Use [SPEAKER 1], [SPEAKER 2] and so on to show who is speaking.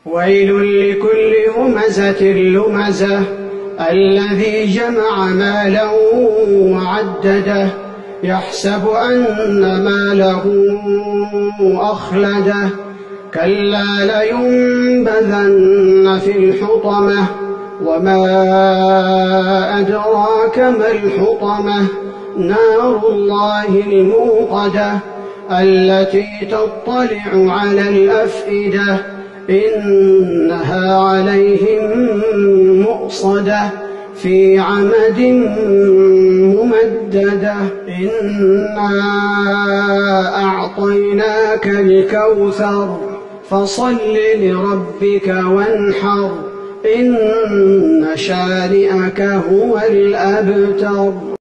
[SPEAKER 1] ويل لكل همزة لمزة الذي جمع مالا وعدده يحسب أن ماله أخلده كلا لينبذن في الحطمة وما أدراك ما الحطمة نار الله الموقدة التي تطلع على الأفئدة إنها عليهم مؤصدة في عمد ممددة إنا أعطيناك الكوثر فصل لربك وانحر إن شانئك هو الأبتر.